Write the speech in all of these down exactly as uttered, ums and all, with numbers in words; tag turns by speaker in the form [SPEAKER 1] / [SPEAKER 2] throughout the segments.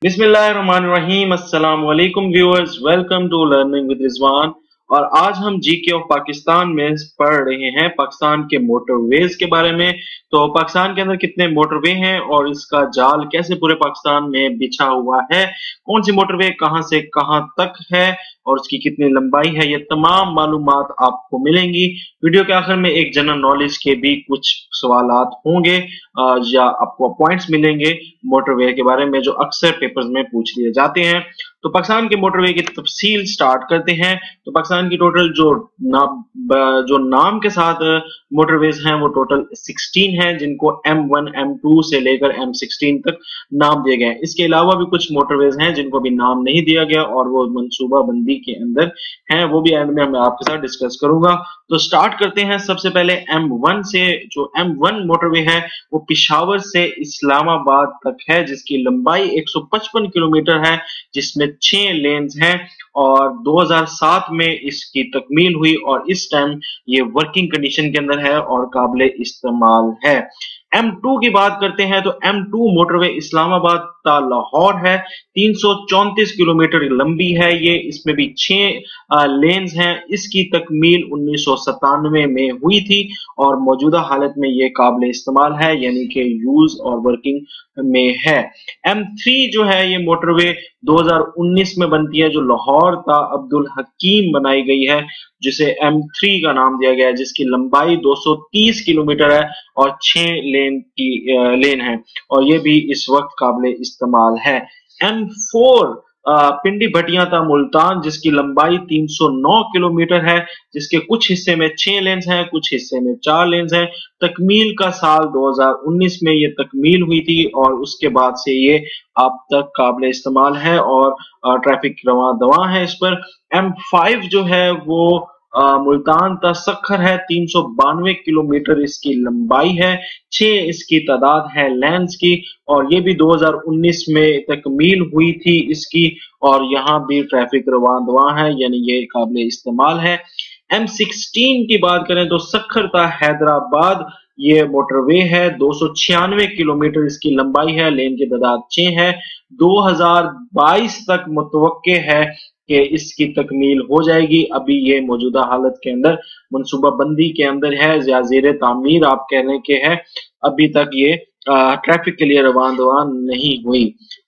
[SPEAKER 1] बिस्मिल्लाहिर्रहमानिर्रहीम। अस्सलाम वालेकुम viewers, welcome to learning with Rizwan. और आज हम जीके ऑफ पाकिस्तान में पढ़ रहे हैं पाकिस्तान के मोटरवेज के बारे में। तो पाकिस्तान के अंदर कितने मोटरवे हैं और इसका जाल कैसे पूरे पाकिस्तान में बिछा हुआ है, कौन सी मोटरवे कहां से कहां तक है और उसकी कितनी लंबाई है, ये तमाम मालूमात आपको मिलेंगी। वीडियो के आखिर में एक जनरल नॉलेज के भी कुछ सवालात होंगे या आपको पॉइंट्स मिलेंगे मोटरवे के बारे में जो अक्सर पेपर्स में पूछ लिए जाते हैं। तो पाकिस्तान के मोटरवे की तफसील स्टार्ट करते हैं। तो पाकिस्तान की टोटल जो नाम जो नाम के साथ मोटरवेज हैं वो टोटल सोलह हैं, जिनको एम वन एम टू से लेकर एम सिक्सटीन तक नाम दिए गए हैं। इसके अलावा भी कुछ मोटरवेज हैं जिनको भी नाम नहीं दिया गया और वो मनसूबा बंदी के अंदर हैं, वो भी एंड में मैं आपके साथ डिस्कस करूंगा। तो स्टार्ट करते हैं सबसे पहले एम वन से। जो एम वन मोटरवे है वो पिशावर से इस्लामाबाद तक है, जिसकी लंबाई एक सौ पचपन किलोमीटर है, जिसमें छह लेन्स हैं और दो हज़ार सात में इसकी तकमील हुई और इस टाइम ये वर्किंग कंडीशन के अंदर है और काबिल इस्तेमाल है। एम टू की बात करते हैं तो एम टू मोटरवे इस्लामाबाद ता लाहौर है, तीन सौ चौंतीस किलोमीटर लंबी है ये, इसमें भी छह लेन्स हैं। इसकी तकमील उन्नीस सौ सतानवे में हुई थी और मौजूदा हालत में ये काबिल इस्तेमाल है, यानी कि यूज और वर्किंग में है। एम थ्री जो है ये मोटरवे दो हज़ार उन्नीस में बनती है, जो लाहौर ता अब्दुल हकीम बनाई गई है, जिसे एम थ्री का नाम दिया गया है, जिसकी लंबाई दो सौ तीस किलोमीटर है और छह लेन की लेन है और ये भी इस वक्त काबिल इस्तेमाल है। एम फोर पिंडी भटिया ता मुल्तान, जिसकी लंबाई तीन सौ नौ किलोमीटर है, जिसके कुछ हिस्से में छह लेन्स हैं, कुछ हिस्से में चार लेन्स हैं। तकमील का साल दो हज़ार उन्नीस में ये तकमील हुई थी और उसके बाद से ये अब तक काबिल इस्तेमाल है और ट्रैफिक रवां दवा है इस पर। एम फाइव जो है वो आ, मुल्तान ता सखर है, तीन सौ बानवे किलोमीटर इसकी लंबाई है, छह इसकी तादाद है लेन्स की और ये भी दो हज़ार उन्नीस में तकमील हुई थी इसकी और यहाँ भी ट्रैफिक रवां दवा है, यानी ये काबिल इस्तेमाल है। एम सिक्सटीन की बात करें तो सखर ता हैदराबाद ये मोटरवे है, दो सौ छियानवे किलोमीटर इसकी लंबाई है, लेन की तादाद छह है। दो हज़ार बाईस तक मुतवक्के है कि इसकी तकमील हो जाएगी। अभी ये मौजूदा हालत के अंदर मनसूबा बंदी के अंदर है या ज़ेरे तामीर आप कहने के है, अभी तक ये ट्रैफिक के लिए रवान दवान नहीं हुई।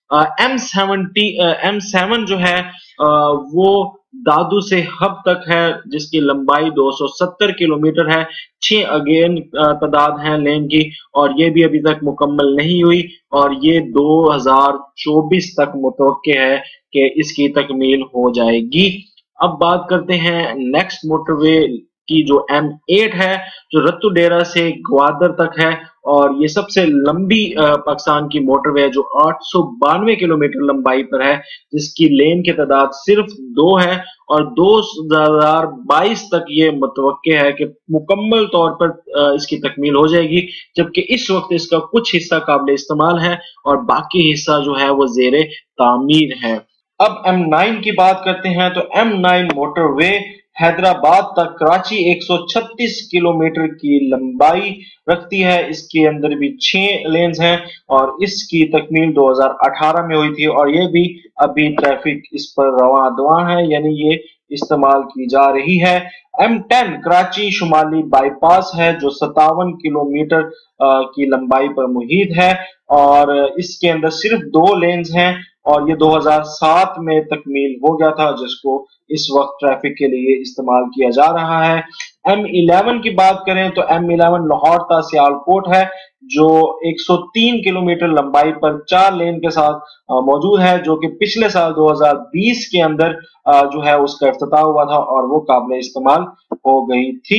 [SPEAKER 1] एम सेवनटी एम सेवन जो है आ, वो दादू से हब तक है, जिसकी लंबाई दो सौ सत्तर किलोमीटर है, छह अगेन तादाद है लेन की और ये भी अभी तक मुकम्मल नहीं हुई और ये दो हज़ार चौबीस तक मुतवक्के है कि इसकी तकमील हो जाएगी। अब बात करते हैं नेक्स्ट मोटरवे की जो एम एट है, जो रत्तू डेरा से ग्वादर तक है और ये सबसे लंबी पाकिस्तान की मोटरवे है, जो आठ सौ बानवे किलोमीटर लंबाई पर है, जिसकी लेन की तादाद सिर्फ दो है और दो हज़ार बाईस तक ये मुतवक्के है कि मुकम्मल तौर पर इसकी तकमील हो जाएगी, जबकि इस वक्त इसका कुछ हिस्सा काबिल इस्तेमाल है और बाकी हिस्सा जो है वो ज़ेरे तामीर है। अब एम नाइन की बात करते हैं तो एम नाइन मोटरवे हैदराबाद तक कराची एक सौ छत्तीस किलोमीटर की लंबाई रखती है, इसके अंदर भी छह लेन्स हैं और इसकी तकमील दो हज़ार अठारह में हुई थी और ये भी अभी ट्रैफिक इस पर रवां दवा है, यानी ये इस्तेमाल की जा रही है। एम टेन कराची शुमाली बाईपास है, जो सत्तावन किलोमीटर की लंबाई पर मुहित है और इसके अंदर सिर्फ दो लेन्स हैं और ये दो हज़ार सात में तकमील हो गया था, जिसको इस वक्त ट्रैफिक के लिए इस्तेमाल किया जा रहा है। एम इलेवन की बात करें तो एम इलेवन लाहौर ता सियालकोट है, जो एक सौ तीन किलोमीटर लंबाई पर चार लेन के साथ मौजूद है, जो कि पिछले साल दो हज़ार बीस के अंदर जो है उसका इफ्तिताह हुआ था और वो काबिल इस्तेमाल हो गई थी।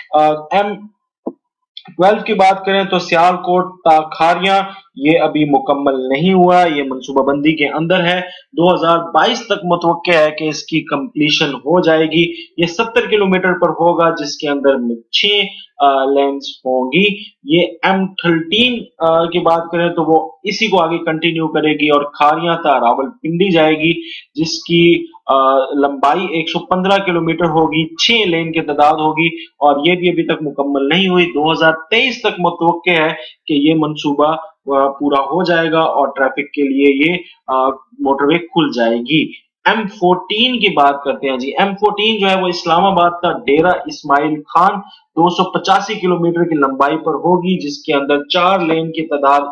[SPEAKER 1] एम ट्वेल्व की बात करें तो सियालकोट ता खारियां ये अभी मुकम्मल नहीं हुआ, ये मनसूबाबंदी के अंदर है, दो हज़ार बाईस तक मुतवक्के है कि इसकी कंप्लीशन हो जाएगी। ये सत्तर किलोमीटर पर होगा, जिसके अंदर छह लेन्स होंगी। ये एम थर्टीन की बात करें तो वो इसी को आगे कंटिन्यू करेगी और खारियां ता रावलपिंडी जाएगी, जिसकी लंबाई एक सौ पंद्रह किलोमीटर होगी, छह लेन की तादाद होगी और ये भी अभी तक मुकम्मल नहीं हुई। दो हज़ार तेईस तक मुतवक्के है कि ये मंसूबा पूरा हो जाएगा और ट्रैफिक के लिए ये मोटरवे खुल जाएगी। एम फोर्टीन की बात करते हैं जी। एम फोर्टीन जो है वो इस्लामाबाद का डेरा इस्माइल खान दो सौ पचासी किलोमीटर की लंबाई पर होगी, जिसके अंदर चार लेन की तादाद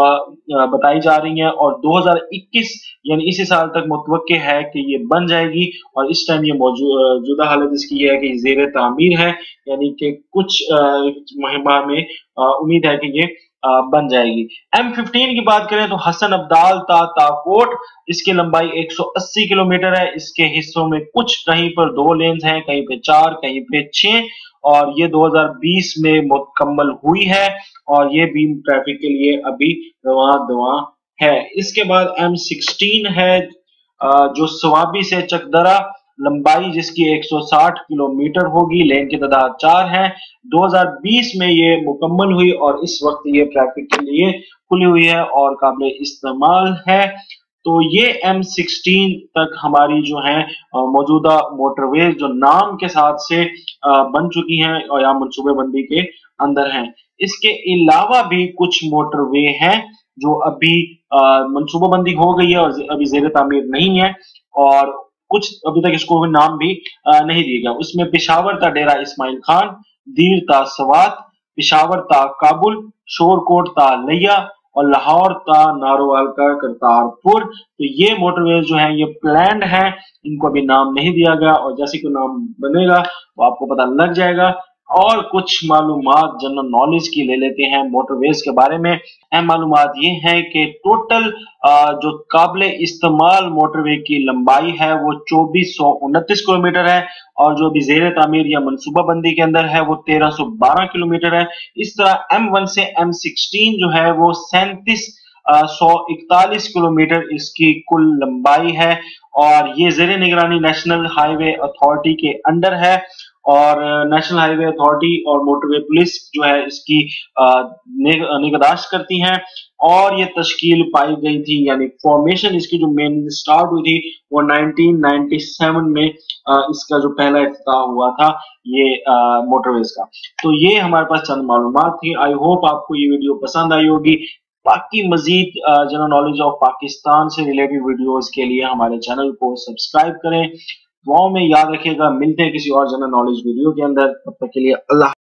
[SPEAKER 1] बताई जा रही है और दो हज़ार इक्कीस यानी इसी साल तक मुतवक्के है कि ये बन जाएगी। और इस टाइम ये मौजूदा हालत इसकी ये है कि ज़ेरे तामीर है, यानी कि कुछ माह में उम्मीद है कि ये बन जाएगी। एम फिफ्टीन की बात करें तो हसन अब्दाल ता ताकोट, इसकी लंबाई एक सौ अस्सी किलोमीटर है। इसके हिस्सों में कुछ कहीं पर दो लेन्स हैं, कहीं पे चार, कहीं पे छह और ये दो हज़ार बीस में मुकम्मल हुई है और ये भी ट्रैफिक के लिए अभी रवां दवा है। इसके बाद एम सिक्सटीन है जो सवाबी से चकदरा, लंबाई जिसकी एक सौ साठ किलोमीटर होगी, लेन की तादाद चार है। दो हज़ार बीस में ये मुकम्मल हुई और इस वक्त ये ट्रैफिक के लिए खुली हुई है और काबिल इस्तेमाल है। तो ये एम सिक्सटीन तक हमारी जो है मौजूदा मोटरवे जो नाम के साथ से बन चुकी हैं और या मनसूबे बंदी के अंदर हैं। इसके अलावा भी कुछ मोटरवे हैं जो अभी मनसूबा बंदी हो गई है और अभी ज़ेरे तामीर नहीं है और कुछ अभी तक इसको नाम भी नहीं दिया गया। उसमें पेशावर ता डेरा इस्माइल खान, दीर ता सवात, पेशावर ता काबुल, शोरकोट ता लिया और लाहौर ता नारोवाल का करतारपुर। तो ये मोटरवेज जो है ये प्लान्ड है, इनको अभी नाम नहीं दिया गया और जैसे कि नाम बनेगा तो आपको पता लग जाएगा। और कुछ मालूमात जनरल नॉलेज की ले लेते हैं मोटरवेज के बारे में। अहम मालूमात ये है कि टोटल जो काबिल इस्तेमाल मोटरवे की लंबाई है वो चौबीस सौ उनतीस किलोमीटर है और जो भी ज़ेरे तामीर या मनसूबा बंदी के अंदर है वो तेरह सौ बारह किलोमीटर है। इस तरह एम वन से एम सिक्सटीन जो है वो सैंतीस सौ इकतालीस किलोमीटर इसकी कुल लंबाई है और ये ज़ेरे निगरानी नेशनल हाईवे अथॉरिटी के अंडर है और नेशनल हाईवे अथॉरिटी और मोटरवे पुलिस जो है इसकी निगहदाश्त करती हैं और ये तश्कील पाई गई थी, यानी फॉर्मेशन इसकी जो मेन स्टार्ट हुई थी वो नाइनटीन नाइंटी सेवन में इसका जो पहला इफ्तिताह हुआ था ये मोटरवेज का। तो ये हमारे पास चंद मालूमात थी। आई होप आपको ये वीडियो पसंद आई होगी। बाकी मजीद जनरल नॉलेज ऑफ पाकिस्तान से रिलेटेड वीडियोस के लिए हमारे चैनल को सब्सक्राइब करें। दुआओं में याद रखिएगा। मिलते हैं किसी और जनरल नॉलेज वीडियो के अंदर, तब तक के लिए अल्लाह।